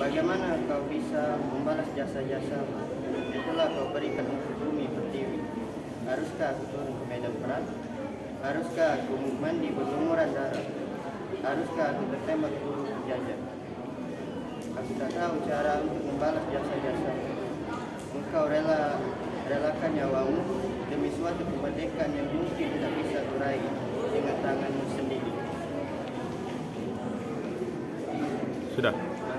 Bagaimana kau bisa membalas jasa-jasa yang telah kau berikan untuk bumi pertiwi? Haruskah aku turun ke medan perang? Haruskah aku mandi berlumuran darah? Haruskah aku tertembak peluru penjajah? Aku tak tahu cara untuk membalas jasa-jasa. Engkau relakan nyawamu demi suatu kemerdekaan yang mungkin tak bisa kurai dengan tanganmu sendiri. Sudah.